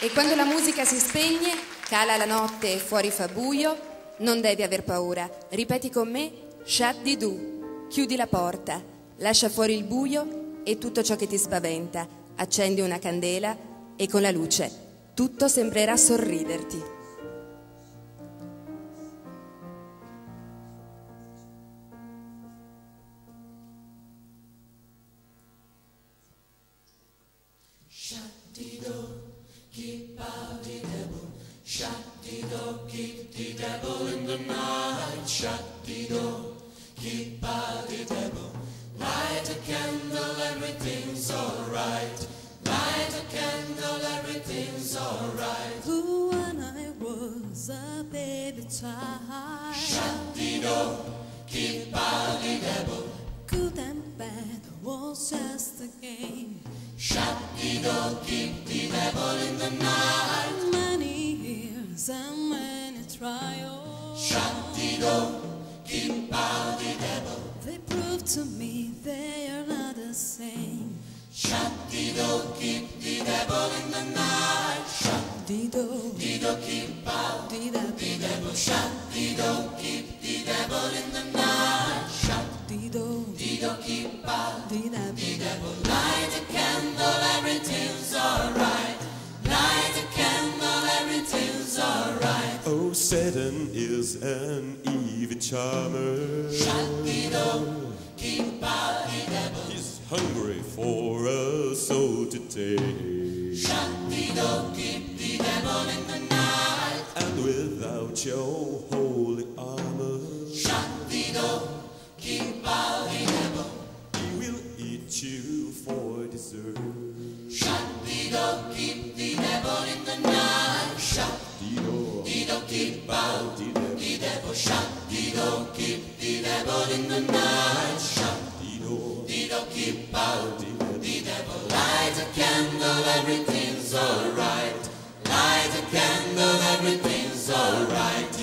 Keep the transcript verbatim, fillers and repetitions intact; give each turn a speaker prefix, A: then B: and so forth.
A: E quando la musica si spegne, cala la notte e fuori fa buio, non devi aver paura. Ripeti con me, shut di do, chiudi la porta, lascia fuori il buio e tutto ciò che ti spaventa. Accendi una candela e con la luce tutto sembrerà sorriderti.
B: Keep out the devil, shut the door, keep the devil in the night, shut the door, keep out the devil, light a candle, everything's alright, light a candle, everything's alright.
C: Who when I was a baby child,
B: shut the door, keep out the devil,
C: good and bad was just a game.
B: Shut the door, keep the devil in the night.
C: Many years and many trials.
B: Shut the door, keep out the devil.
C: They prove to me they are not the same.
B: Shut the door, keep the devil in the night. Shut
C: the door,
B: the door, keep out
C: the devil.
B: The devil. Shut the door, keep the devil in the night. Shut
C: the door,
B: the door, keep out
C: the devil.
B: The devil. Light a candle, everything's alright. Light a candle, everything's alright.
D: Oh, Satan is an evil charmer.
B: Shut the door, keep out the devil.
D: He's hungry for a soul to take.
B: Shut the door, keep the devil in the night.
D: And without your holy armor,
B: shut the door, keep out the devil.
D: He will eat you for dessert.
B: Shut the door, keep the devil in the night. Shut
D: the door,
B: the door, keep out
D: the devil.
B: The devil. Shut the door, keep the devil in the night. Shut
D: the door,
B: the door, keep out
D: the devil.
B: The devil. Light a candle, everything's alright. Light a candle, everything's alright.